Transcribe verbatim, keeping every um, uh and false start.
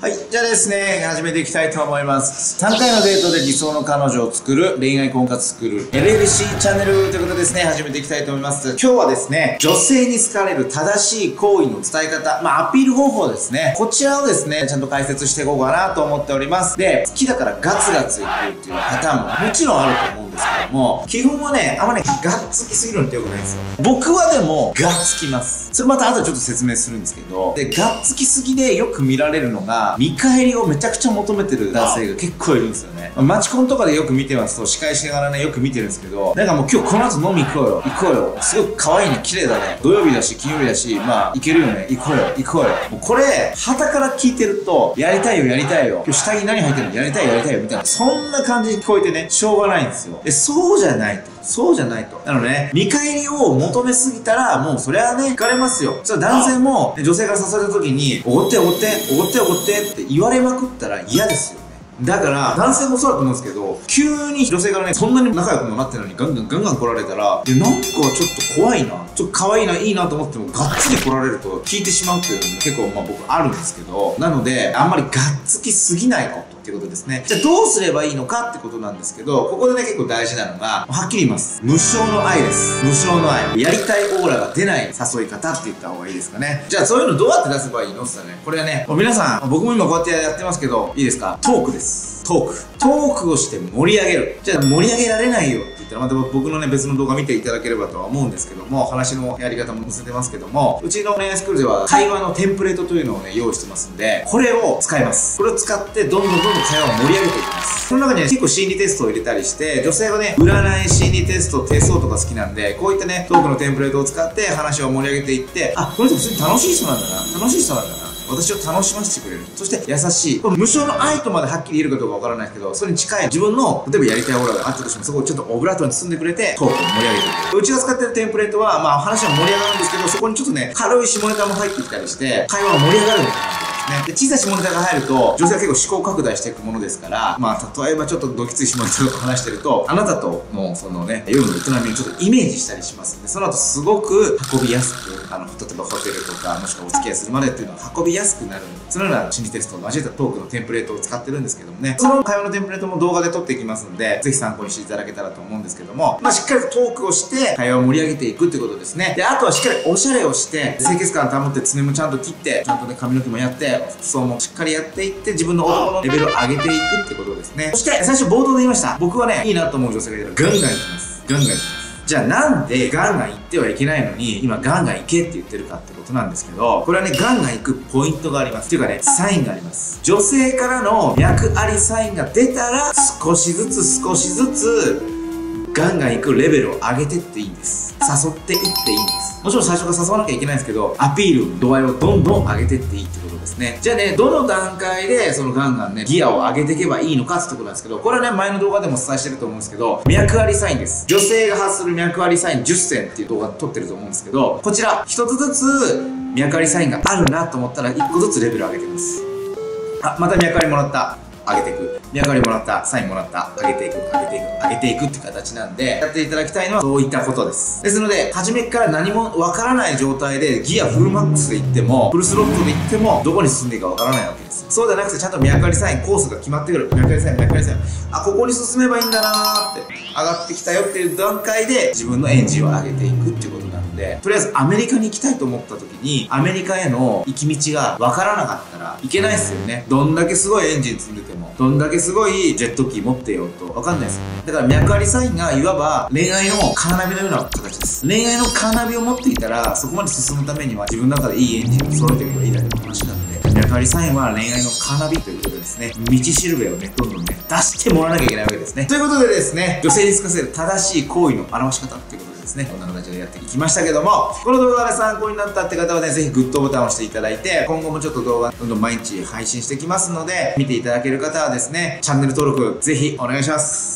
はい。じゃあですね、始めていきたいと思います。さんかいのデートで理想の彼女を作る、恋愛婚活作る、エルエルシー チャンネルということでですね、始めていきたいと思います。今日はですね、女性に好かれる正しい行為の伝え方、まあアピール方法ですね。こちらをですね、ちゃんと解説していこうかなと思っております。で、好きだからガツガツいくっていうパターンももちろんあると思うんですけども、基本はね、あんまね、ガッツきすぎるのって良くないんですよ。僕はでも、ガッツきます。それまた後でちょっと説明するんですけど、で、ガッツきすぎでよく見られるのが、見返りをめちゃくちゃ求めてる男性が結構いるんですよね。マチコンとかでよく見てますと、司会しながらね、よく見てるんですけど、なんかもう今日この後飲み行こうよ、行こうよ。すごく可愛いね、綺麗だね。土曜日だし、金曜日だし、まあ、行けるよね、行こうよ、行こうよ。もうこれ、旗から聞いてると、やりたいよ、やりたいよ。今日下着何入ってるのやりたい、やりたいよ、みたいな。そんな感じに聞こえてね、しょうがないんですよ。で、そうじゃないと。そうじゃないと。なのでね、見返りを求めすぎたら、もうそれはね、惹かれますよ。それは男性も、ね、女性から誘われた時に、おごっておごって、おごっておごってって言われまくったら嫌ですよね。だから、男性もそうだと思うんですけど、急に女性からね、そんなに仲良くもなってるのにガンガンガンガン来られたら、で、なんかちょっと怖いな、ちょっと可愛いな、いいなと思っても、がっつり来られると聞いてしまうっていうのも結構、まあ僕あるんですけど、なので、あんまりがっつきすぎないこと。っていうことですね。じゃあどうすればいいのかってことなんですけど、ここでね結構大事なのが、はっきり言います。無償の愛です。無償の愛。やりたいオーラが出ない誘い方って言った方がいいですかね。じゃあそういうのどうやって出せばいいのって言ったらね、これはね、もう皆さん、僕も今こうやってやってますけど、いいですか？トークです。トーク。トークをして盛り上げる。じゃあ盛り上げられないよって言ったら、また僕のね、別の動画見ていただければとは思うんですけども、話のやり方も載せてますけども、うちの恋愛スクールでは会話のテンプレートというのをね、用意してますんで、これを使います。これを使ってどんどんどんどん会話を盛り上げていきます。その中には結構心理テストを入れたりして、女性はね、占い、心理テスト、手相とか好きなんで、こういったね、トークのテンプレートを使って話を盛り上げていって、あ、この人普通に楽しい人なんだな。楽しい人なんだな。私を楽しませてくれる。そして優しい。この無償の愛とまではっきり言えるかどうかわからないけど、それに近い自分の、例えばやりたいオーラがあったとしても、そこをちょっとオブラートに包んでくれて、トークを盛り上げてくれる。うちが使ってるテンプレートは、まあ話は盛り上がるんですけど、そこにちょっとね、軽い下ネタも入ってきたりして、会話が盛り上がるんですね。で、小さい下ネタが入ると、女性は結構思考拡大していくものですから、まあ、例えばちょっとドキつい下ネタとか話してると、あなたとの、そのね、夜の営みをちょっとイメージしたりしますんで、その後すごく運びやすく、あの、例えばホテルとか、もしくはお付き合いするまでっていうのは運びやすくなるんで、そのような心理テストを交えたトークのテンプレートを使ってるんですけどもね、その会話のテンプレートも動画で撮っていきますんで、ぜひ参考にしていただけたらと思うんですけども、まあ、しっかりとトークをして、会話を盛り上げていくってことですね。で、あとはしっかりおしゃれをして、清潔感保って爪もちゃんと切って、ちゃんとね、髪の毛もやって、服装もしっかりやっていって、自分の男のレベルを上げていくってことですね。そして、最初冒頭で言いました。僕はね、いいなと思う女性がいたらガンガン行きます。ガンガン行きます。じゃあなんでガンガン行ってはいけないのに、今ガンガン行けって言ってるかってことなんですけど、これはね、ガンガン行くポイントがあります。っていうかね、サインがあります。女性からの脈ありサインが出たら、少しずつ少しずつ、ガンガン行くレベルを上げてっていいんです。誘っていっていいんです。もちろん最初から誘わなきゃいけないんですけど、アピールの度合いをどんどん上げてっていいってことですね。じゃあね、どの段階でそのガンガンね、ギアを上げていけばいいのかってところなんですけど、これはね、前の動画でもお伝えしてると思うんですけど、脈ありサインです。女性が発する脈ありサインじゅっせんっていう動画撮ってると思うんですけど、こちら、一つずつ脈ありサインがあるなと思ったら、一個ずつレベル上げています。あ、また脈ありもらった。上げていく。脈ありもらった。サインもらった。上げていく。上げていく。上げていくって形なんで、やっていただきたいのはそういったことです。ですので、初めから何もわからない状態でギアフルマックスで行っても、フルスロットで行っても、どこに進んでいいかわからないわけです。そうじゃなくて、ちゃんと脈ありサイン、コースが決まってくる。脈ありサイン、脈ありサイン。あ、ここに進めばいいんだなーって、上がってきたよっていう段階で、自分のエンジンを上げていくっていうことなので、とりあえずアメリカに行きたいと思った時に、アメリカへの行き道がわからなかったらいけないですよね。どんだけすごいエンジン積んでても、どんだけすごいジェット機持ってようとわかんないですよね。だから脈ありサインがいわば恋愛のカーナビのような形です。恋愛のカーナビを持っていたら、そこまで進むためには自分の中でいいエンジンを揃えていけばいいだけの話なので、脈ありサインは恋愛のカーナビということでですね、道しるべをね、どんどんね、出してもらわなきゃいけないわけですね。ということでですね、女性に好かせる正しい行為の表し方っていうことでですね、こんな形でやっていきましたけども、この動画で参考になったって方はね、ぜひグッドボタンを押していただいて、今後もちょっと動画どんどん毎日配信していきますので、見ていただける方はですね、チャンネル登録ぜひお願いします。